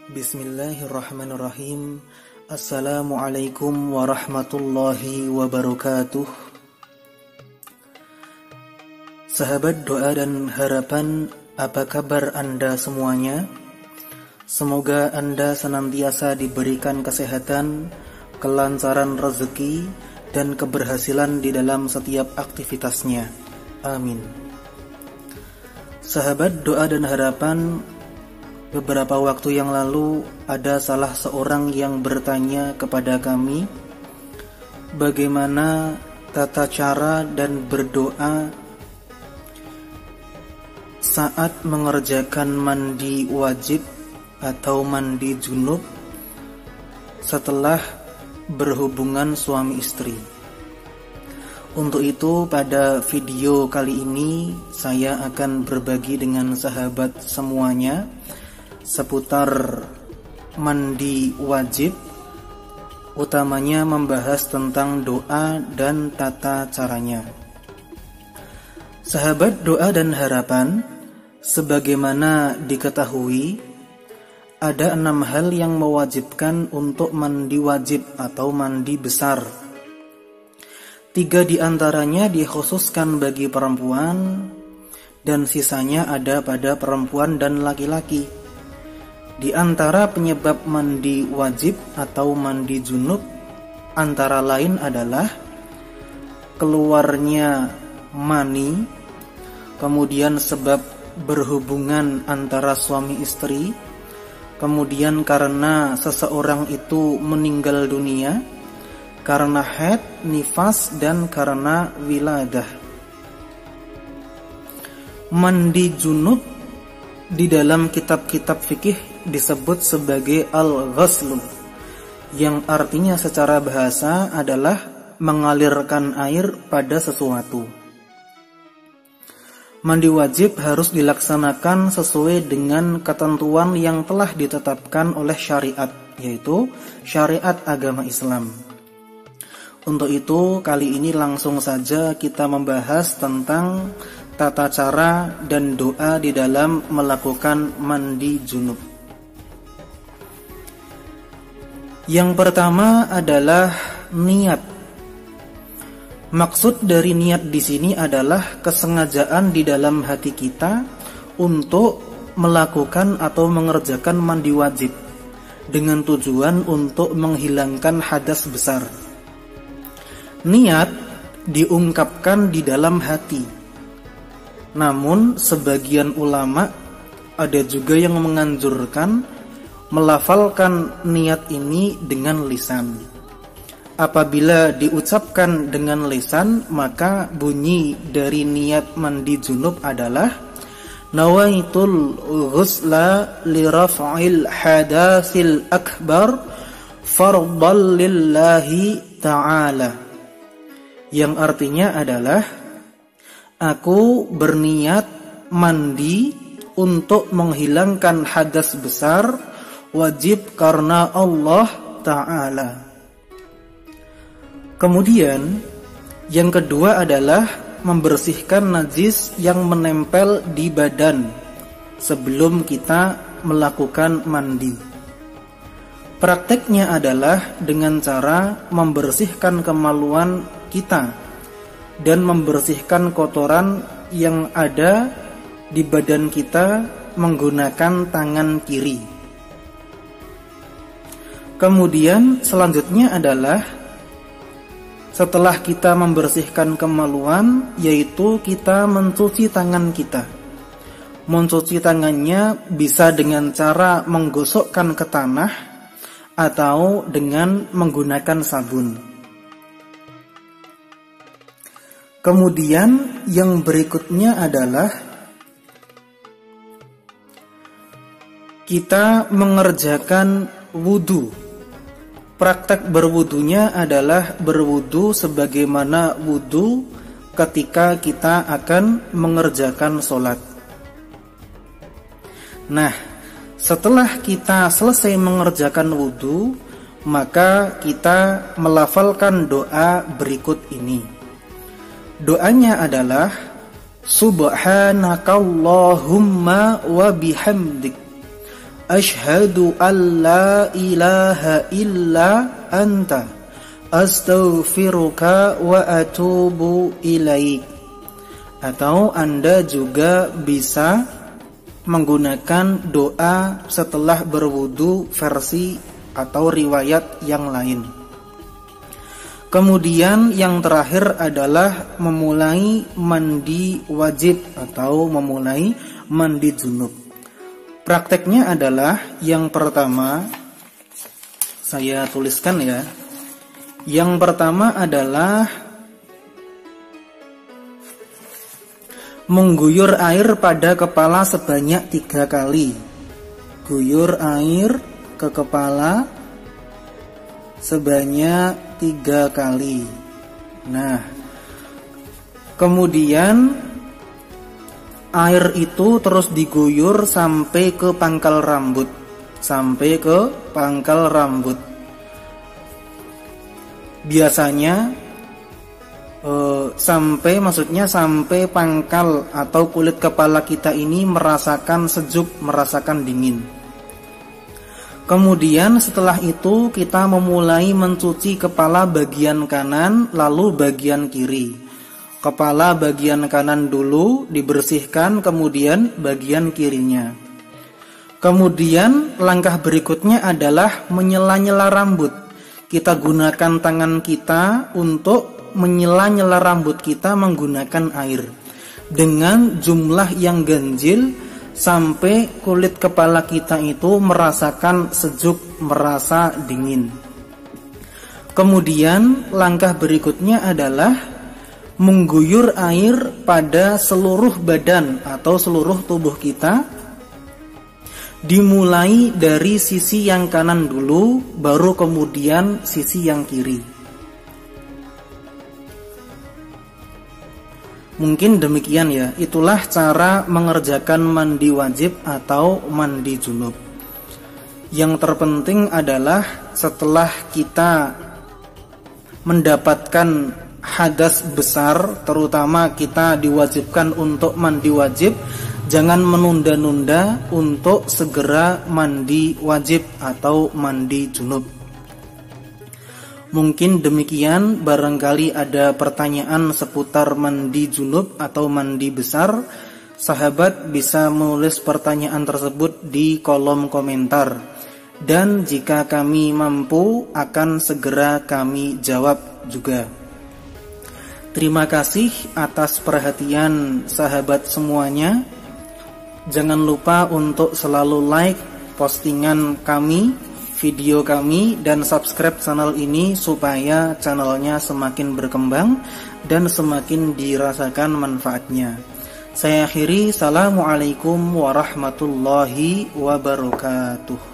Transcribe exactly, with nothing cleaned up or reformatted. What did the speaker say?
Bismillahirrahmanirrahim. Assalamualaikum warahmatullahi wabarakatuh. Sahabat doa dan harapan, apa kabar Anda semuanya? Semoga Anda senantiasa diberikan kesehatan, kelancaran rezeki, dan keberhasilan di dalam setiap aktivitasnya. Amin. Sahabat doa dan harapan, beberapa waktu yang lalu ada salah seorang yang bertanya kepada kami bagaimana tata cara dan berdoa saat mengerjakan mandi wajib atau mandi junub setelah berhubungan suami istri. Untuk itu pada video kali ini saya akan berbagi dengan sahabat semuanya seputar mandi wajib, utamanya membahas tentang doa dan tata caranya. Sahabat doa dan harapan, sebagaimana diketahui, ada enam hal yang mewajibkan untuk mandi wajib atau mandi besar. Tiga di antaranya dikhususkan bagi perempuan, dan sisanya ada pada perempuan dan laki-laki. Di antara penyebab mandi wajib atau mandi junub antara lain adalah keluarnya mani, kemudian sebab berhubungan antara suami istri, kemudian karena seseorang itu meninggal dunia, karena haid, nifas, dan karena wiladah. Mandi junub di dalam kitab-kitab fikih disebut sebagai al-ghaslu, yang artinya secara bahasa adalah mengalirkan air pada sesuatu. Mandi wajib harus dilaksanakan sesuai dengan ketentuan yang telah ditetapkan oleh syariat, yaitu syariat agama Islam. Untuk itu kali ini langsung saja kita membahas tentang tata cara dan doa di dalam melakukan mandi junub. Yang pertama adalah niat. Maksud dari niat di sini adalah kesengajaan di dalam hati kita untuk melakukan atau mengerjakan mandi wajib dengan tujuan untuk menghilangkan hadas besar. Niat diungkapkan di dalam hati. Namun sebagian ulama ada juga yang menganjurkan melafalkan niat ini dengan lisan. Apabila diucapkan dengan lisan, maka bunyi dari niat mandi junub adalah nawaitul ghusla li raf'il hadatsil akbar fardhan lillahi ta'ala, yang artinya adalah aku berniat mandi untuk menghilangkan hadas besar wajib karena Allah Ta'ala. Kemudian yang kedua adalah membersihkan najis yang menempel di badan sebelum kita melakukan mandi. Prakteknya adalah dengan cara membersihkan kemaluan kita dan membersihkan kotoran yang ada di badan kita menggunakan tangan kiri. Kemudian selanjutnya adalah setelah kita membersihkan kemaluan, yaitu kita mencuci tangan kita. Mencuci tangannya bisa dengan cara menggosokkan ke tanah atau dengan menggunakan sabun. Kemudian yang berikutnya adalah kita mengerjakan wudu. Praktek berwudunya adalah berwudu sebagaimana wudu ketika kita akan mengerjakan sholat. Nah, setelah kita selesai mengerjakan wudu, maka kita melafalkan doa berikut ini. Doanya adalah Subhanakallahumma wa bihamdik Asyhadu an la ilaha illa anta astaghfiruka wa atubu ilaik. Atau Anda juga bisa menggunakan doa setelah berwudu versi atau riwayat yang lain. Kemudian yang terakhir adalah memulai mandi wajib atau memulai mandi junub. Prakteknya adalah yang pertama, saya tuliskan ya. Yang pertama adalah mengguyur air pada kepala sebanyak tiga kali. Guyur air ke kepala sebanyak tiga kali. Nah, kemudian air itu terus diguyur sampai ke pangkal rambut, sampai ke pangkal rambut. Biasanya eh, sampai maksudnya sampai pangkal atau kulit kepala kita ini merasakan sejuk, merasakan dingin. Kemudian setelah itu kita memulai mencuci kepala bagian kanan lalu bagian kiri. Kepala bagian kanan dulu dibersihkan, kemudian bagian kirinya. Kemudian langkah berikutnya adalah menyela-nyela rambut. Kita gunakan tangan kita untuk menyela-nyela rambut kita menggunakan air dengan jumlah yang ganjil sampai kulit kepala kita itu merasakan sejuk, merasa dingin. Kemudian langkah berikutnya adalah mengguyur air pada seluruh badan atau seluruh tubuh kita. Dimulai dari sisi yang kanan dulu, baru kemudian sisi yang kiri. Mungkin demikian ya, itulah cara mengerjakan mandi wajib atau mandi junub. Yang terpenting adalah setelah kita mendapatkan hadas besar, terutama kita diwajibkan untuk mandi wajib, jangan menunda-nunda untuk segera mandi wajib atau mandi junub. Mungkin demikian, barangkali ada pertanyaan seputar mandi junub atau mandi besar. Sahabat bisa menulis pertanyaan tersebut di kolom komentar. Dan jika kami mampu, akan segera kami jawab juga. Terima kasih atas perhatian sahabat semuanya. Jangan lupa untuk selalu like postingan kami, video kami, dan subscribe channel ini supaya channelnya semakin berkembang dan semakin dirasakan manfaatnya. Saya akhiri, assalamualaikum warahmatullahi wabarakatuh.